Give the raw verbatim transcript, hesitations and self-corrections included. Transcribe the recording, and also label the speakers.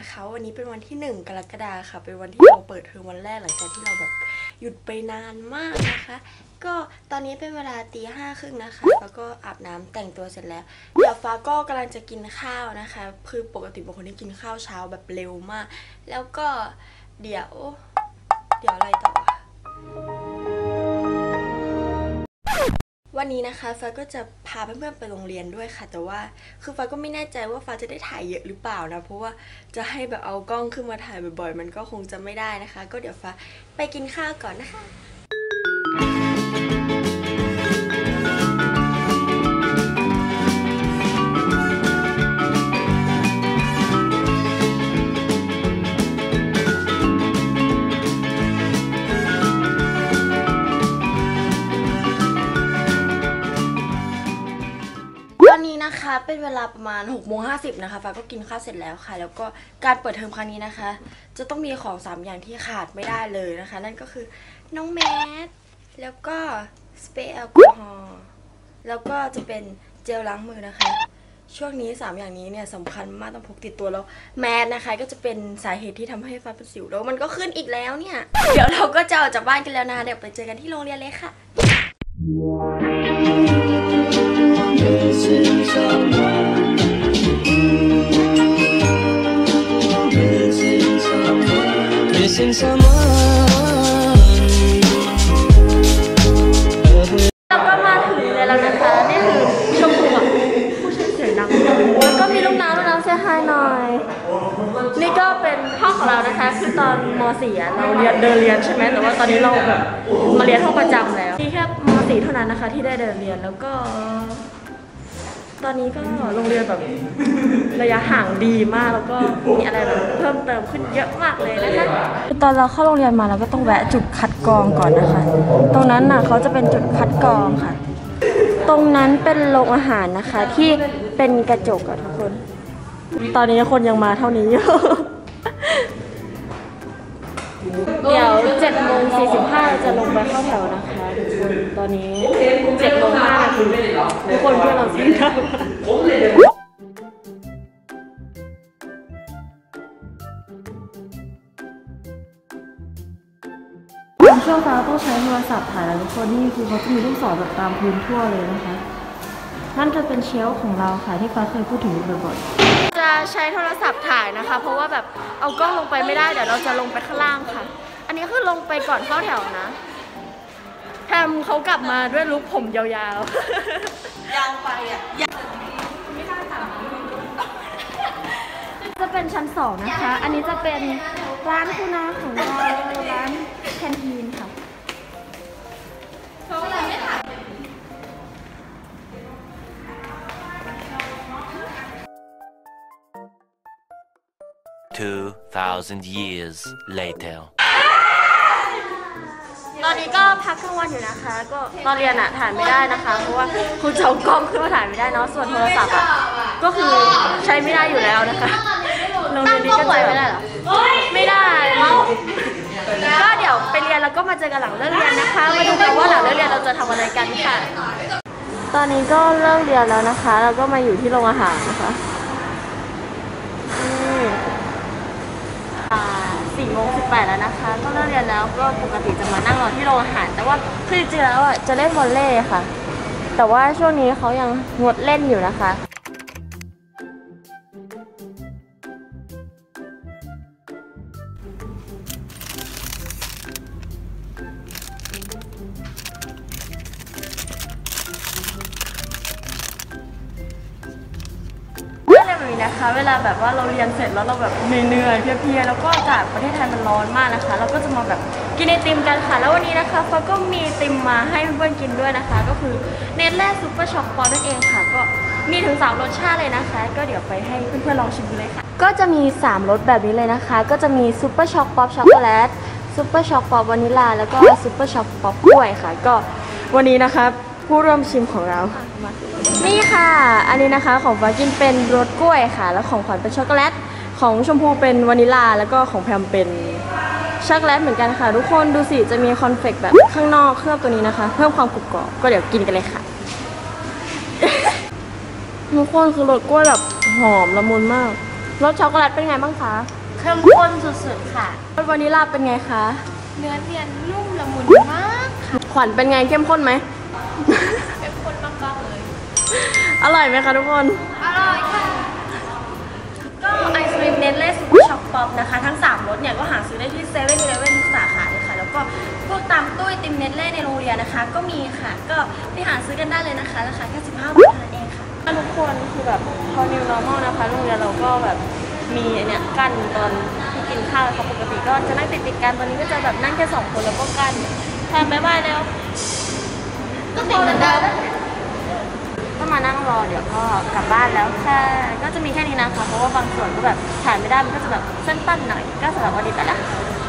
Speaker 1: นะคะวันนี้เป็นวันที่หนึ่งกรกฎาคมค่ะเป็นวันที่เราเปิดเทอมวันแรกหลังจากที่เราแบบหยุดไปนานมากนะคะก็ตอนนี้เป็นเวลาตีห้าครึ่งนะคะแล้วก็อาบน้ำแต่งตัวเสร็จแล้วเดี๋ยวฟ้าก็กำลังจะกินข้าวนะคะคือปกติเป็นคนที่กินข้าวเช้าแบบเร็วมากแล้วก็เดี๋ยวเดี๋ยวอะไรต่อวันนี้นะคะฟ้าก็จะพาเพื่อนๆไปโรงเรียนด้วยค่ะแต่ว่าคือฟ้าก็ไม่แน่ใจว่าฟ้าจะได้ถ่ายเยอะหรือเปล่านะเพราะว่าจะให้แบบเอากล้องขึ้นมาถ่ายบ่อยๆมันก็คงจะไม่ได้นะคะก็เดี๋ยวฟ้าไปกินข้าวก่อนนะคะนะคะเป็นเวลาประมาณหกโมงห้าสิบนะคะฟ้าก็กินข้าวเสร็จแล้วค่ะแล้วก็การเปิดเทอมครั้งนี้นะคะจะต้องมีของสามอย่างที่ขาดไม่ได้เลยนะคะนั่นก็คือน้องแมสแล้วก็สเปรย์แอลกอฮอล์แล้วก็จะเป็นเจลล้างมือนะคะช่วงนี้สามอย่างนี้เนี่ยสำคัญมากต้องพกติดตัวแล้วแมสนะคะก็จะเป็นสาเหตุที่ทำให้ฟ้าเป็นสิวแล้วมันก็ขึ้นอีกแล้วเนี่ยเดี๋ยวเราก็จะออกจากบ้านกันแล้วนะเดี๋ยวไปเจอกันที่โรงเรียนเลยค่ะMissing someone, missing someone, missing someone เราก็มาถึงเลยแล้วนะคะนี่คือชมพูอ่ะผู้ชายเสียงดังแล้วก็มีลูกน้ำลูกน้ำเสียหายหน่อยนี่ก็เป็นห้องของเรานะคะคือตอนม .สี่ เราเรียนเดินเรียนใช่ไหมแต่ว่าตอนนี้เราแบบมาเรียนห้องประจำแล้วมีแค่ม .สี่ เท่านั้นนะคะที่ได้เดินเรียนแล้วก็ตอนนี้ก็โรงเรียนแบบระยะห่างดีมากแล้วก็มีอะไรแบบเพิ่มเติมขึ้นเยอะมากเลยนะคะตอนเราเข้าโรงเรียนมาเราก็ต้องแวะจุดคัดกรองก่อนนะคะตรงนั้นน่ะเขาจะเป็นจุดคัดกรองค่ะตรงนั้นเป็นโรงอาหารนะคะที่เป็นกระจกอะทุกคนตอนนี้คนยังมาเท่านี้อยู่เดี๋ยวเจ็ดโมงสี่สิบห้าจะลงไปเข้าแถวนะคะทุกคนตอนนี้เจ็ดโมงห้านาทีทุกคนเพื่อนเราสิ้นแล้วช่วงฟ้าต้องใช้โทรศัพท์ถ่ายแล้วทุกคนนี่คือเขาจะมีลูกศรแบบตามพื้นทั่วเลยนะคะนั่นจะเป็นเชลฟ์ของเราค่ะที่ฟ้าเคยพูดถึงบ่อยๆจะใช้โทรศัพท์ถ่ายนะคะเพราะว่าแบบเอากล้องลงไปไม่ได้เดี๋ยวเราจะลงไปข้างล่างค่ะอันนี้คือลงไปก่อนเข้าแถวนะแทมเขากลับมาด้วยลุคผมยาวๆยาวไปอ่ะไม่ได้ค่ะจะเป็นชั้นสองนะคะอันนี้จะเป็นร้านคุณนาของเราร้านแคนทีนค่ะ
Speaker 2: two thousand years later
Speaker 1: ตอนนี้ก็พักกลางวันอยู่นะคะก็ตอนเรียนอะถ่ายไม่ได้นะคะเพราะว่าครูจะเอากล้องขึ้นมาถ่ายไม่ได้เนาะส่วนโทรศัพท์อะก็คือใช้ไม่ได้อยู่แล้วนะคะโรงเรียนนี้ก็จะไม่ได้หรอไม่ได้เมาก็เดี๋ยวไปเรียนแล้วก็มาเจอกันหลังเลิกเรียนนะคะมาดูกันว่าหลังเลิกเรียนเราจะทำอะไรกันค่ะตอนนี้ก็เลิกเรียนแล้วนะคะเราก็มาอยู่ที่โรงอาหารนะคะสี่โมงสิบแปดแล้วนะคะก็เลิกเรียนแล้วก็ปกติจะมานั่งรอที่โรงอาหารแต่ว่าคือจริงๆแล้วอ่ะจะเล่นวอลเลย์ค่ะแต่ว่าช่วงนี้เขายังงดเล่นอยู่นะคะนะคะเวลาแบบว่าเราเรียนเสร็จแล้วเราแบบเหนื่อยๆเพลียๆแล้วก็จากประเทศไทยมันร้อนมากนะคะเราก็จะมาแบบกินไอติมกันค่ะแล้ววันนี้นะคะฟ้าก็มีไอติมมาให้เพื่อนๆกินด้วยนะคะก็คือเนสเล่ซูเปอร์ช็อกโกแลตนั่นเองค่ะก็มีถึงสามรสชาติเลยนะคะก็เดี๋ยวไปให้เพื่อนๆลองชิมดูเลยค่ะก็จะมีสามรสแบบนี้เลยนะคะก็จะมีซูเปอร์ช็อกป๊อปช็อกโกแลตซูเปอร์ช็อกป๊อปวานิลลาแล้วก็ซูเปอร์ช็อกป๊อปกล้วยค่ะก็วันนี้นะคะผู้ร่วมชิมของเรานี่ค่ะอันนี้นะคะของฟ้ากินเป็นรสกล้วยค่ะแล้วของขวัญเป็นช็อกโกแลตของชมพูเป็นวานิลลาแล้วก็ของแพมเป็นช็อกโกแลตเหมือนกันค่ะทุกคนดูสิจะมีคอนเฟกแบบข้างนอกเคลือบตัวนี้นะคะเพิ่มความกรุบกรอบก็เดี๋ยวกินกันเลยค่ะ ทุกคนคือรสกล้วยแบบหอมละมุนมากรสช็อกโกแลตเป็นไงบ้างคะ
Speaker 3: เข้มข้นสุดๆค่ะ
Speaker 1: รสวานิลลาเป็นไงคะ
Speaker 3: เนื้อเนียนนุ่มละมุนมากค่ะ
Speaker 1: ขวัญเป็นไงเข้มข้นไหม
Speaker 3: เข้มข้นมากๆเลย
Speaker 1: อร่อยไหมคะทุกคน
Speaker 3: อร่อยค่ะ
Speaker 1: ก็ไอศครีมเนสเล่ซูเปอร์ช็อกป๊อปนะคะทั้งสามรสเนี่ยก็หาซื้อได้ที่เซเว่นอีเลฟเว่นทุกสาขาเลยค่ะแล้วก็พวกตามตู้ไอติมเนสเล่ในโรงเรียนนะคะ ก็มีค่ะก็ไปหาซื้อกันได้เลยนะคะราคาแค่สิบห้าบาทเท่านั้นเองค่ะทุกคนคือแบบพอ new normal นะคะโรงเรียนเราก็แบบมีเนี่ยกั้นตอนที่กินข้าวค่ะปกติก็จะนั่งติดติดๆกันตอนนี้ก็จะแบบนั่งแค่สองคนแล้วก็กันแทนบ๊ายบายแล้ว
Speaker 3: ก็ติดเหมือนเดิม
Speaker 1: ก็มานั่งรอเดี๋ยวก็กลับบ้านแล้วค่ะก็จะมีแค่นี้นะคะเพราะว่าบางส่วนก็แบบถ่ายไม่ได้มันก็จะแบบสั้นๆหน่อยก็สำหรับวันนี้ไปละ